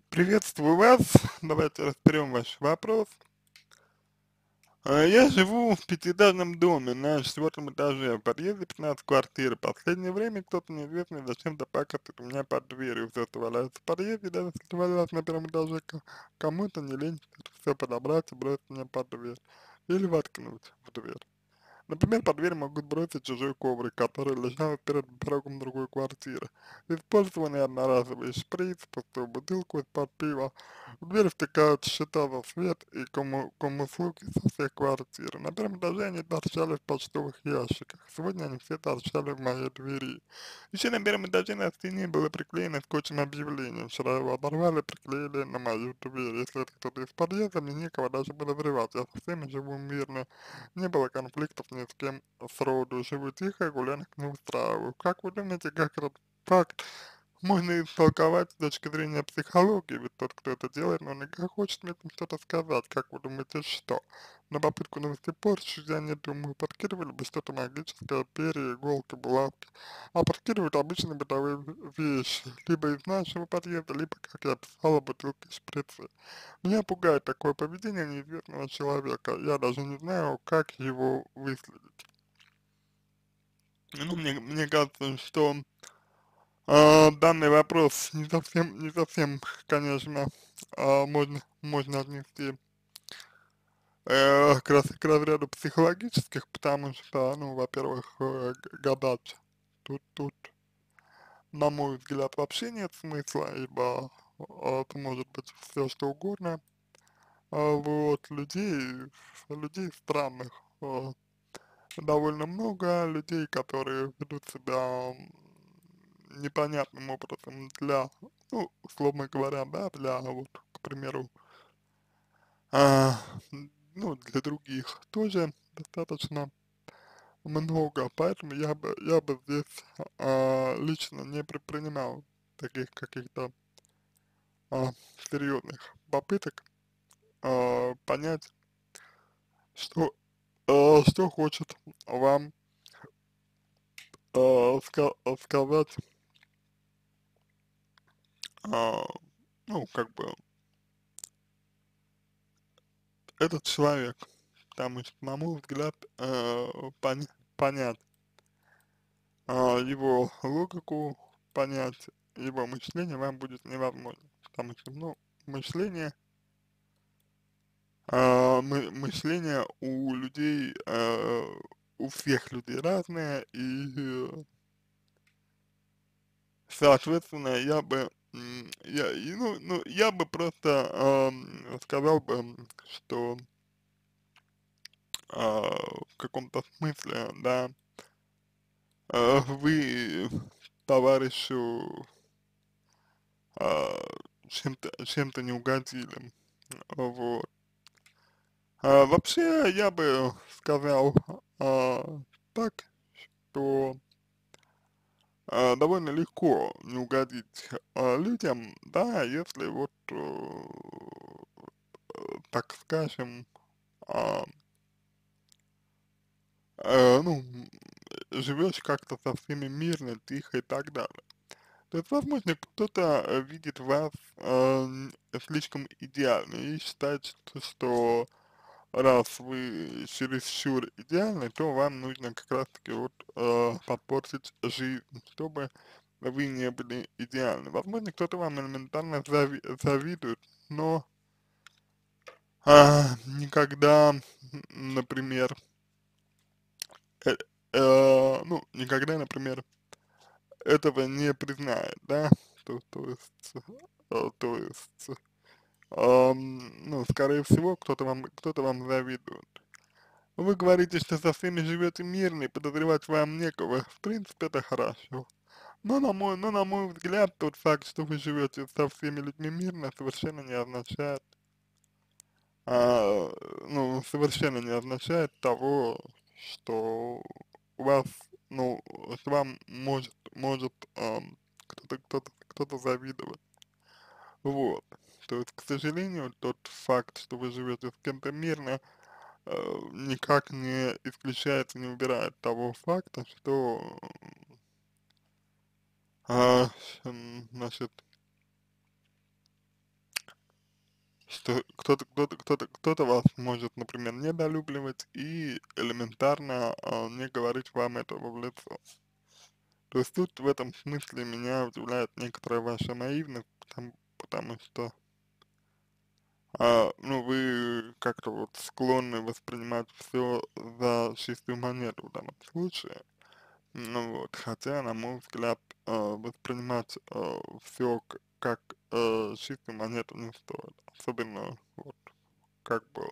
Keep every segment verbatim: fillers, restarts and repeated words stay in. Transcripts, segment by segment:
Приветствую вас. Давайте разберем ваш вопрос. А, Я живу в пятиэтажном доме на четвертом этаже, в подъезде пятнадцать квартир. В последнее время кто-то неизвестный зачем-то пакает у меня под дверью, все, что валяется в подъезде, даже если валяется на первом этаже, ко- кому-то не лень все подобрать и бросить мне под дверь. Или воткнуть в дверь. Например, под дверь могут бросить чужой коврик, который лежал перед порогом другой квартиры. Использованный одноразовый шприц, пустую бутылку из-под пива. В дверь втыкают счета за свет и кому, кому услуги со всех квартир. На первом этаже они торчали в почтовых ящиках. Сегодня они все торчали в моей двери. Еще на первом этаже на стене было приклеено скотчем объявление. Вчера его оторвали, приклеили на мою дверь. Если это кто-то из подъезда, мне некого даже подозревать. Я со всеми живу мирно. Не было конфликтов ни с кем сроду. Живу тихо, гулянок не устраиваю. Как вы думаете, как этот факт можно истолковать с точки зрения психологии? Ведь тот, кто это делает, наверняка хочет мне там что-то сказать. Как вы думаете, что? На попытку навести порчу, я не думаю, подкидывали бы что-то магическое, перья, иголки, булавки. А подкидывают обычные бытовые в- вещи. Либо из нашего подъезда, либо, как я писала, бутылки шприцы. Меня пугает такое поведение неизвестного человека. Я даже не знаю, как его выследить. Ну, мне, мне кажется, что а, данный вопрос не совсем, не совсем, конечно, а, можно, можно отнести э, как раз к разряду психологических, потому что, ну, во-первых, э, г- гадать тут, тут, на мой взгляд, вообще нет смысла, ибо а, это может быть все что угодно. А, вот, людей, людей странных, а, довольно много людей, которые ведут себя м, непонятным образом для, ну, условно говоря, да, для, вот, к примеру, а, м, ну, для других тоже достаточно много, поэтому я бы, я бы здесь а, лично не предпринимал таких каких-то а, серьезных попыток а, понять, что, а, что хочет вам а, ска- сказать, а, ну, как бы, этот человек, потому что, на мой взгляд, э, пон- понять а, его логику, понять его мышление вам будет невозможно, потому что, ну, мышление, а, мы, мышление у людей, э, у всех людей разное, и, э, соответственно, я бы, м, я, и, ну, ну, я бы просто ам, сказал бы, что а, в каком-то смысле, да, а, вы товарищу а, чем-то чем-то не угодили, вот. А, вообще, я бы сказал а, так, что а, довольно легко не угодить а, людям, да, если вот, э, так скажем, а, э, ну, живешь как-то со всеми мирно, тихо и так далее. То есть, возможно, кто-то э, видит вас э, н- слишком идеально и считает, что, что раз вы чересчур идеальны, то вам нужно как раз-таки вот э, подпортить жизнь, чтобы вы не были идеальны. Возможно, кто-то вам элементарно зави завидует, но а, никогда, м, например, э, э, ну, никогда, например, этого не признает, да, то, то есть, э, то есть, ам, ну, скорее всего, кто-то вам, кто-то вам завидует. Вы говорите, что со всеми живете мирно, и подозревать вам некого. В принципе, это хорошо. Но на мой, но на мой взгляд, тот факт, что вы живете со всеми людьми мирно, совершенно не означает, а, ну, совершенно не означает того, что у вас, ну, что вам может, может ам, кто-то, кто-то, кто-то завидовать. Вот. То есть, к сожалению, тот факт, что вы живете с кем-то мирно, э, никак не исключает, не убирает того факта, что, а, м, значит, что кто-то кто-то кто-то кто-то вас может, например, недолюбливать и элементарно а, не говорить вам этого в лицо. То есть тут в этом смысле меня удивляет некоторая ваша наивность, потому, потому что а, ну, вы как-то вот склонны воспринимать все за чистую монету в данном случае. Ну вот, хотя, на мой взгляд, э, воспринимать все как э, чистую монету не стоит. Особенно, вот, как бы,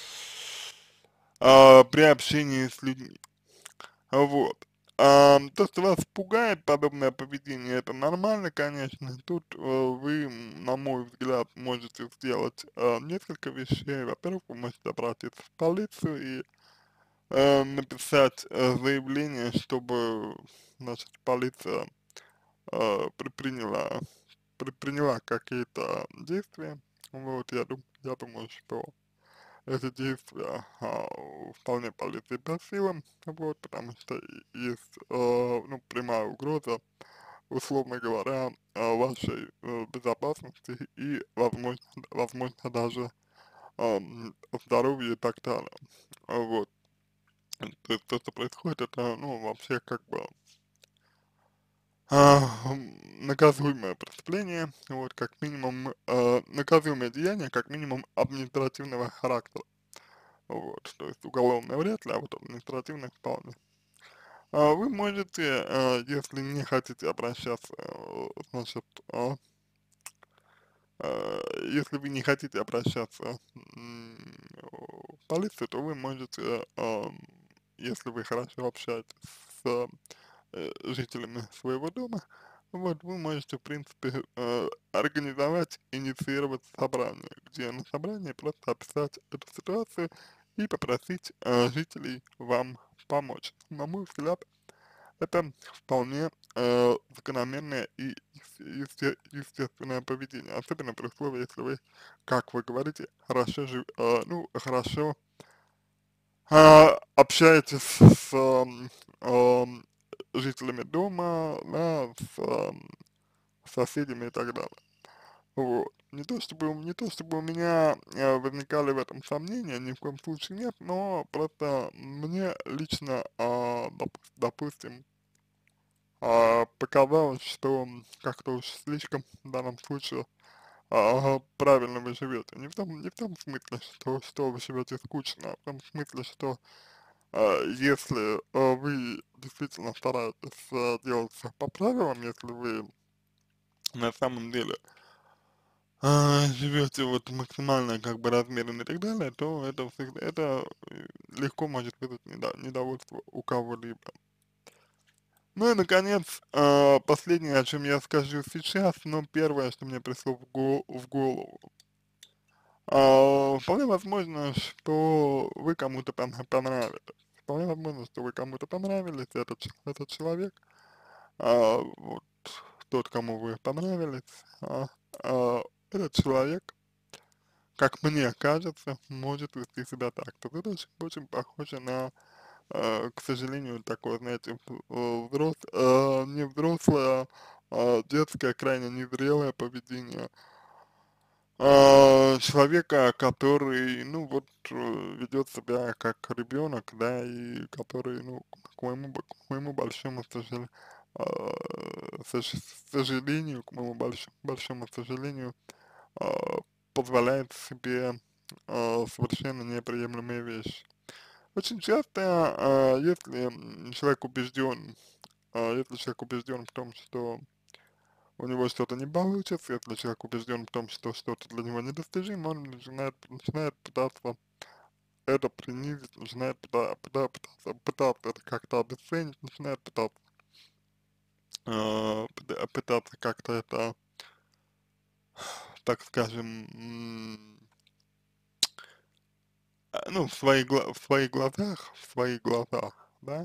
а, при общении с людьми. Вот. Ам, то, что вас пугает подобное поведение, это нормально, конечно. Тут э, вы, м, на мой взгляд, можете сделать э, несколько вещей. Во-первых, вы можете обратиться в полицию и э, написать э, заявление, чтобы, значит, полиция э, предприняла, предприняла какие-то действия. Вот, я, дум, я думаю, что эти действия а, вполне полиции по силам, вот, потому что и- есть, э, ну, прямая угроза, условно говоря, э, вашей э, безопасности и, возможно, возможно даже эм, здоровью и так далее. А Вот, то есть то, что происходит, это, ну, вообще как бы а, м, наказуемое преступление, вот, как минимум, э, наказуемое деяние, как минимум административного характера. Вот, то есть уголовное вряд ли, а вот административное вполне. А вы можете, э, если не хотите обращаться, э, значит, а, э, если вы не хотите обращаться м, в полицию, то вы можете, ам, если вы хорошо общаетесь с э, жителями своего дома, вот, вы можете, в принципе, э, организовать, инициировать собрание, где на собрании просто описать эту ситуацию и попросить э, жителей вам помочь. На мой взгляд, это вполне э, закономерное и есте- естественное поведение, особенно при условии, если вы, как вы говорите, хорошо, жив- э, ну, хорошо а, общаетесь с ам, ам, жителями дома, да, с ам, соседями и так далее. Вот. Не то чтобы, не то чтобы у меня э, возникали в этом сомнения, ни в коем случае нет, но просто мне лично, а, доп- допустим, а, показалось, что как-то уж слишком в данном случае а, правильно вы живете. Не в том, не в том смысле, что, что вы живете скучно, а в том смысле, что а, если а, вы действительно стараетесь а, делать все по правилам, если вы на самом деле а, живете вот максимально как бы размеренно и так далее, то это всегда, это э, легко может вызвать недо- недовольство у кого-либо. Ну и, наконец, а, последнее, о чем я скажу сейчас, но первое, что мне пришло в, го- в голову. А, вполне возможно, что вы кому-то пон- понравились. Вполне возможно, что вы кому-то понравились, этот, ч- этот человек, а, вот тот, кому вы понравились, а, а, этот человек, как мне кажется, может вести себя так. То это очень, очень похоже на, э, к сожалению, такое, знаете, в- взрос, э, не взрослое, а детское, крайне незрелое поведение а, человека, который, ну вот, э, ведет себя как ребенок, да, и который, ну, к моему, б- к моему большому сожалению, сожалению, к моему больш- большому сожалению, а, позволяет себе а, совершенно неприемлемые вещи. Очень часто, а, если м, человек убежден, а, если человек убежден в том, что у него что-то не получится, если человек убежден в том, что что-то для него недостижимо, он начинает, начинает пытаться это принизить, начинает пыта- пыта- пытаться, пытаться это как-то обесценить, начинает пытаться, э, пыта- пытаться как-то это, так скажем, м, а, ну, в своих, гла- в своих глазах, в своих глазах, да,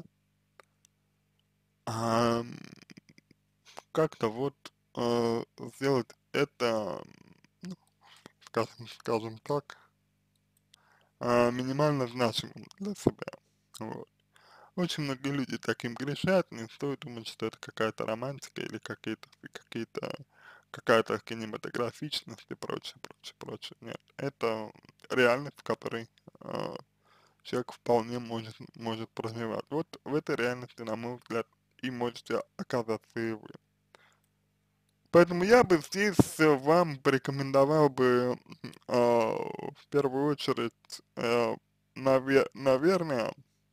ам, как-то вот э, сделать это, ну, скажем, скажем так, а, минимально значимым для себя. Вот. Очень многие люди таким грешат, не стоит думать, что это какая-то романтика или какие-то какие-то какая-то кинематографичность и прочее, прочее, прочее. Нет, это реальность, в которой э, человек вполне может, может проживать. Вот в этой реальности, на мой взгляд, и можете оказаться и вы. Поэтому я бы здесь э, вам порекомендовал бы э, в первую очередь, э, наве- наверное,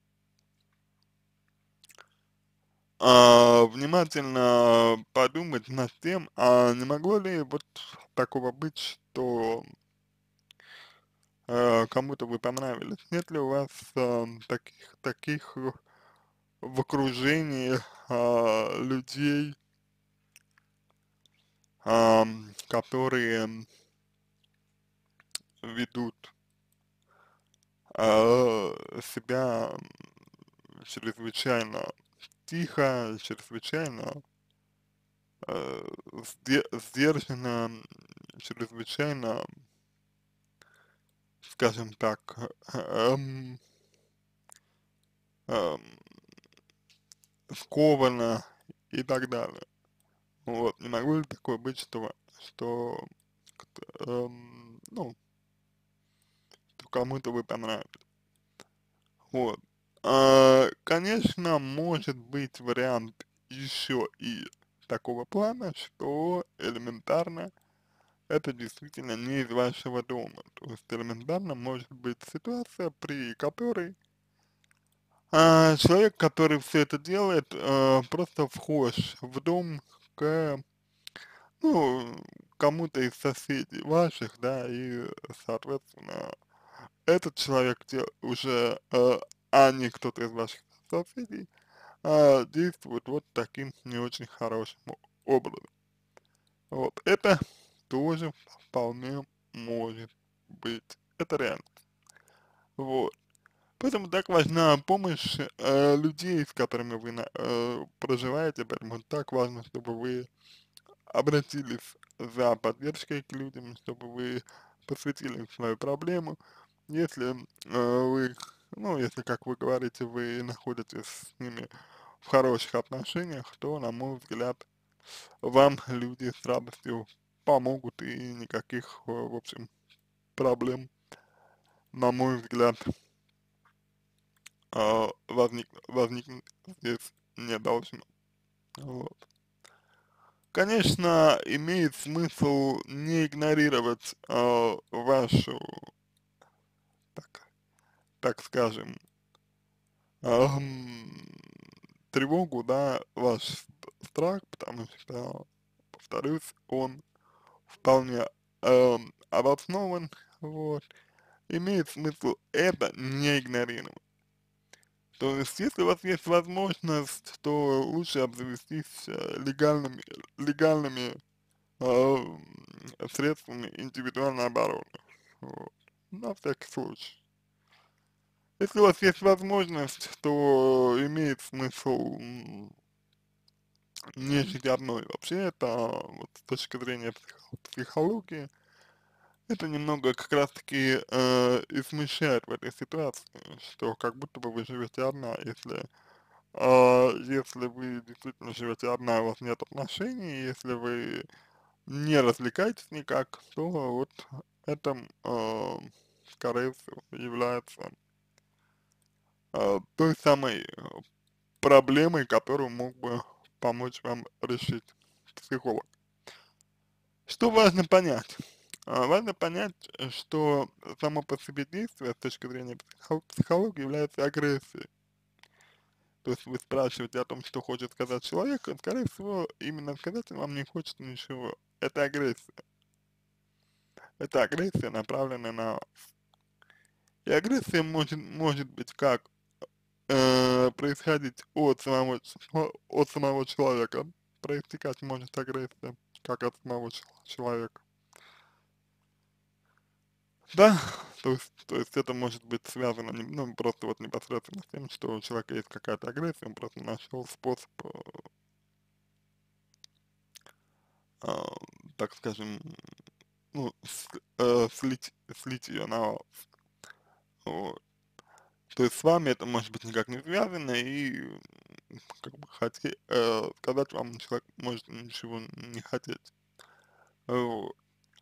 а, внимательно подумать над тем, а не могло ли вот такого быть, что э, кому-то вы понравились? Нет ли у вас э, таких, таких э, в окружении а, людей, ам, которые ведут а, себя чрезвычайно тихо, чрезвычайно э, сде- сдержанно, чрезвычайно, скажем так, эм, эм, скованно и так далее. Вот, не могло ли такое быть, что, что эм, ну, что кому-то вы понравились? Вот. А, конечно, может быть вариант еще и такого плана, что элементарно это действительно не из вашего дома. То есть элементарно может быть ситуация, при которой а, человек, который все это делает, а, просто вхож в дом к, ну, кому-то из соседей ваших, да, и, соответственно, этот человек де- уже, э, а не кто-то из ваших соседей, а, действует вот таким не очень хорошим о- образом. Вот, это тоже вполне может быть. Это реально. Вот. Поэтому так важна помощь э, людей, с которыми вы на- э, проживаете, поэтому так важно, чтобы вы обратились за поддержкой к людям, чтобы вы посвятили им свою проблему. Если э, вы, ну, если, как вы говорите, вы находитесь с ними в хороших отношениях, то, на мой взгляд, вам люди с радостью помогут и никаких, э, в общем, проблем, на мой взгляд, э, возник, возникнуть здесь не должно. Вот. Конечно, имеет смысл не игнорировать э, вашу, так, так скажем, ам, тревогу, да, ваш страх, потому что, повторюсь, он вполне эм, обоснован, вот, имеет смысл это не игнорировать. То есть, если у вас есть возможность, то лучше обзавестись э, легальными, легальными э, средствами индивидуальной обороны. Вот. На всякий случай. Если у вас есть возможность, то имеет смысл м, не жить одной. Вообще, это вот с точки зрения психо- психологии, это немного как раз-таки э, и смущает в этой ситуации, что как будто бы вы живете одна, если а, если вы действительно живете одна, у вас нет отношений, если вы не развлекаетесь никак, то вот это, э, скорее всего, является э, той самой э, проблемой, которую мог бы помочь вам решить психолог. Что важно понять? А, важно понять, э, что само по себе действие с точки зрения психо- психологии является агрессией. То есть вы спрашиваете о том, что хочет сказать человек, а скорее всего, именно сказать он вам не хочет ничего. Это агрессия. Это агрессия, направленная на вас. И агрессия может, может быть как э, происходить от самого, ч- от самого человека. Проистекать может агрессия как от самого чел- человека. Да, то есть, то есть это может быть связано, не- ну, просто вот непосредственно с тем, что у человека есть какая-то агрессия, он просто нашел способ, э, а, так скажем, ну, с- э, слить, слить ее на вас. Вот. То есть с вами это может быть никак не связано, и м, как бы хоте, э, сказать вам человек может ничего не хотеть. Вот.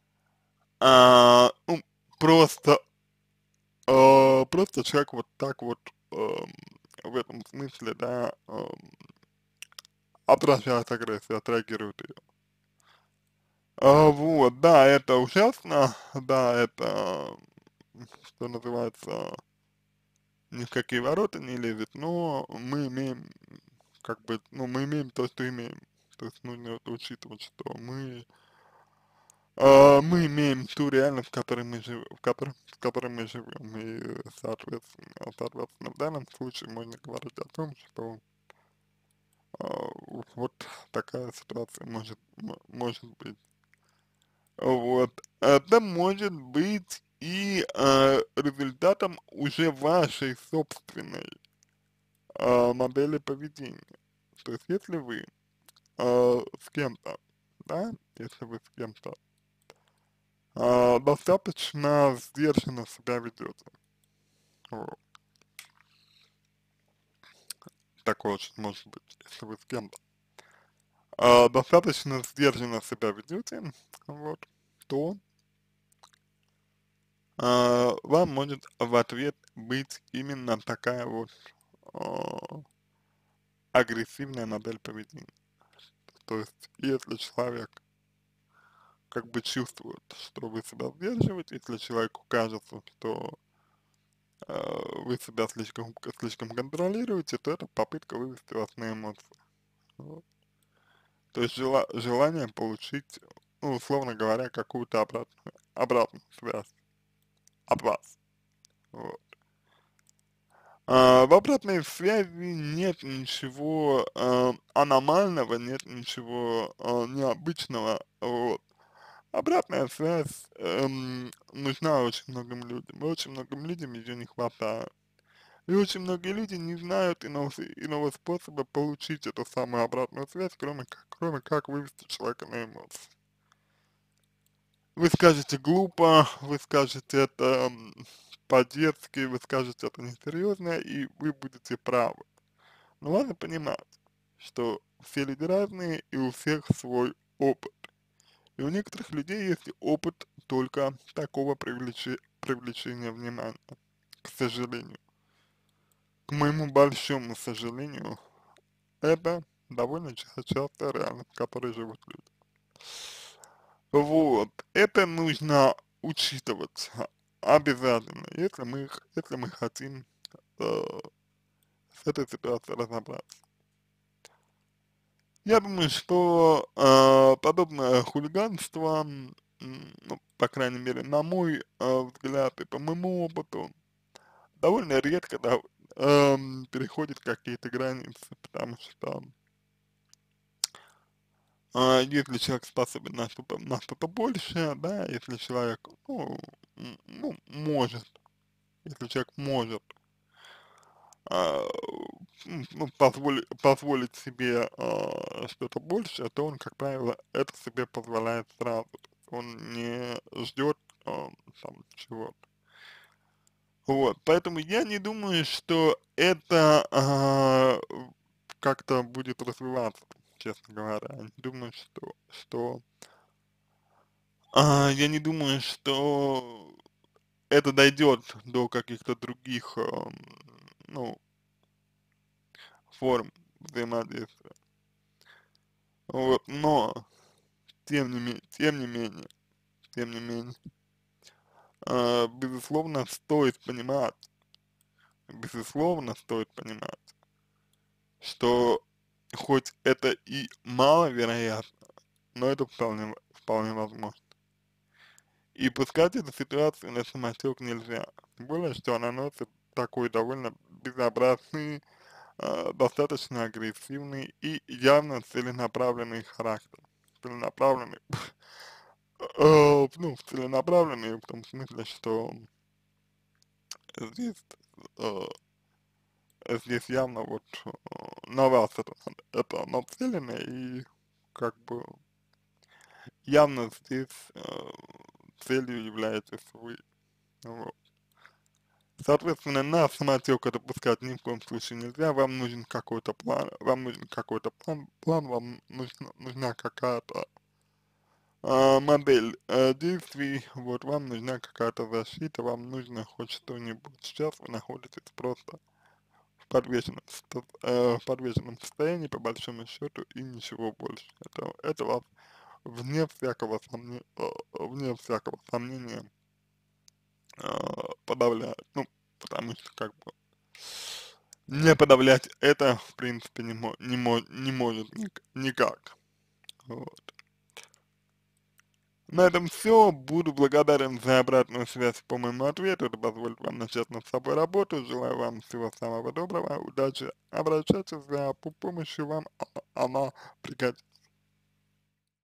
А, ну, просто, а, просто человек вот так вот, эм, в этом смысле, да, эм, отражает агрессию, отреагирует ее. А, вот, да, это ужасно, да, это, что называется, ни в какие ворота не лезет, но мы имеем, как бы, ну, мы имеем то, что имеем. То есть нужно это учитывать, что мы, а, мы имеем ту реальность, в которой мы живем, в которой, в которой мы живем. И, э, соответственно, соответственно, в данном случае можно говорить о том, что а, вот такая ситуация может, м- может быть. Вот. Это может быть и э, результатом уже вашей собственной э, модели поведения. То есть, если вы э, с кем-то, да, если вы с кем-то э, достаточно сдержанно себя ведете, вот, такое очень может быть, если вы с кем-то э, достаточно сдержанно себя ведете, вот, то э, вам может в ответ быть именно такая вот э, агрессивная модель поведения. То есть, если человек как бы чувствует, что вы себя сдерживаете, если человеку кажется, что э, вы себя слишком, слишком контролируете, то это попытка вывести вас на эмоции. Вот. То есть жела, желание получить, ну, условно говоря, какую-то обратную, обратную связь от вас. Вот. А, в обратной связи нет ничего э, аномального, нет ничего э, необычного. Вот. Обратная связь эм, нужна очень многим людям, и очень многим людям ее не хватает. И очень многие люди не знают иного, с- иного способа получить эту самую обратную связь, кроме как, кроме как вывести человека на эмоции. Вы скажете глупо, вы скажете это м, по-детски, вы скажете это несерьезно, и вы будете правы. Но важно понимать, что все люди разные, и у всех свой опыт. И у некоторых людей есть опыт только такого привлечи- привлечения внимания, к сожалению. К моему большому сожалению, это довольно ча- частая реальность, в которой живут люди. Вот, это нужно учитывать обязательно, если мы, х- если мы хотим э, с этой ситуацией разобраться. Я думаю, что э, подобное хулиганство, м, ну, по крайней мере, на мой э, взгляд и по моему опыту, довольно редко да, эм, переходит какие-то границы, потому что э, если человек способен на что-то, на что-то большее, да, если человек, ну, м, ну, может, если человек может а, м, ну, позволить, позволить себе а, что-то большее, то он, как правило, это себе позволяет сразу. То есть он не ждет а, там чего-то. Вот, поэтому я не думаю, что это а, как-то будет развиваться, честно говоря. Я не думаю, что, что а, я не думаю, что это дойдет до каких-то других, ам, ну, форм взаимодействия. Вот, но тем не менее, тем не менее, тем не менее, а, безусловно, стоит понимать, безусловно, стоит понимать, что хоть это и маловероятно, но это вполне, вполне возможно. И пускать эту ситуацию на самотек нельзя. Тем более, что она носит такой довольно безобразный, а, достаточно агрессивный и явно целенаправленный характер. Целенаправленный, э, ну, целенаправленный в том смысле, что здесь, э, здесь явно вот э, на вас это, это нацелено, и как бы явно здесь э, целью являетесь вы. Вот. Соответственно, на самотек это пускать ни в коем случае нельзя, вам нужен какой-то план, вам нужен какой-то план, план, вам нужна, нужна какая-то а, модель э, действий, вот вам нужна какая-то защита, вам нужно хоть что-нибудь. Сейчас вы находитесь просто в подвешенном, сто- э, в подвешенном состоянии, по большому счету, и ничего больше. Это, это вас вне всякого сомнения, вне всякого сомнения э, подавляет. Ну, потому что как бы не подавлять это, в принципе, не, мо не, мо не может ник никак. Вот. На этом все. Буду благодарен за обратную связь по моему ответу. Это позволит вам начать над собой работу. Желаю вам всего самого доброго, удачи. Обращайтесь за по помощью, вам а- она пригодится.